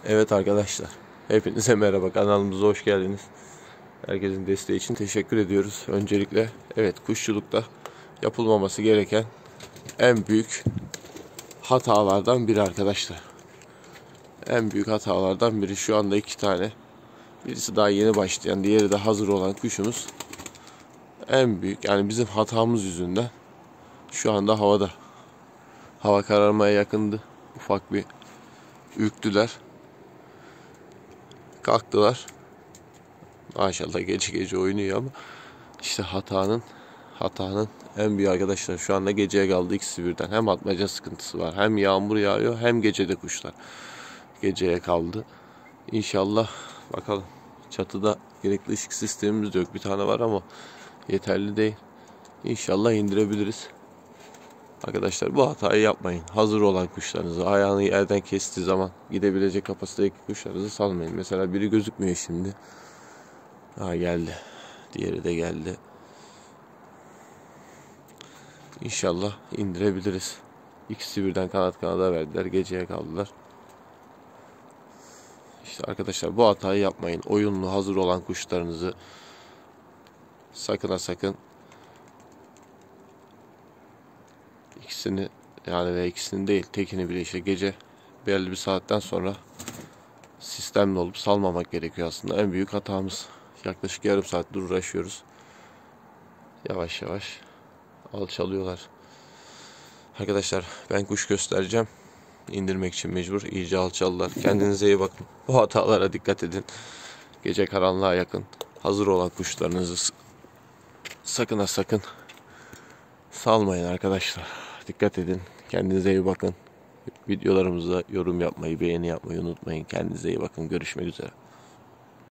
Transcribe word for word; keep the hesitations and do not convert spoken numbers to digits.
Evet arkadaşlar, hepinize merhaba, kanalımıza hoş geldiniz. Herkesin desteği için teşekkür ediyoruz. Öncelikle evet, kuşçulukta yapılmaması gereken en büyük hatalardan biri arkadaşlar. En büyük hatalardan biri şu anda iki tane. Birisi daha yeni başlayan, diğeri de hazır olan kuşumuz. En büyük, yani bizim hatamız yüzünden şu anda havada. Hava kararmaya yakındı. Ufak bir ürktüler. Kalktılar. Maşallah gece gece oynuyor ama işte hatanın hatanın en büyük arkadaşlar, şu anda geceye kaldı ikisi birden. Hem atmaca sıkıntısı var, hem yağmur yağıyor, hem gecede kuşlar geceye kaldı. İnşallah bakalım, çatıda gerekli ışık sistemimiz de yok, bir tane var ama yeterli değil. İnşallah indirebiliriz. Arkadaşlar bu hatayı yapmayın. Hazır olan kuşlarınızı, ayağını yerden kestiği zaman gidebilecek kapasitedeki kuşlarınızı salmayın. Mesela biri gözükmüyor şimdi. Ha, geldi. Diğeri de geldi. İnşallah indirebiliriz. İkisi birden kanat kanada verdiler. Geceye kaldılar. İşte arkadaşlar bu hatayı yapmayın. Oyunlu hazır olan kuşlarınızı sakın ha sakın, ikisini yani ve ikisini değil, tekini bile işte gece belli bir saatten sonra sistemli olup salmamak gerekiyor aslında. En büyük hatamız. Yaklaşık yarım saattir uğraşıyoruz. Yavaş yavaş alçalıyorlar. Arkadaşlar ben kuş göstereceğim. İndirmek için mecbur. İyice alçaldılar. Kendinize iyi bakın. Bu hatalara dikkat edin. Gece karanlığa yakın hazır olan kuşlarınızı sakın ha sakın salmayın arkadaşlar. Dikkat edin. Kendinize iyi bakın. Videolarımıza yorum yapmayı, beğeni yapmayı unutmayın. Kendinize iyi bakın. Görüşmek üzere.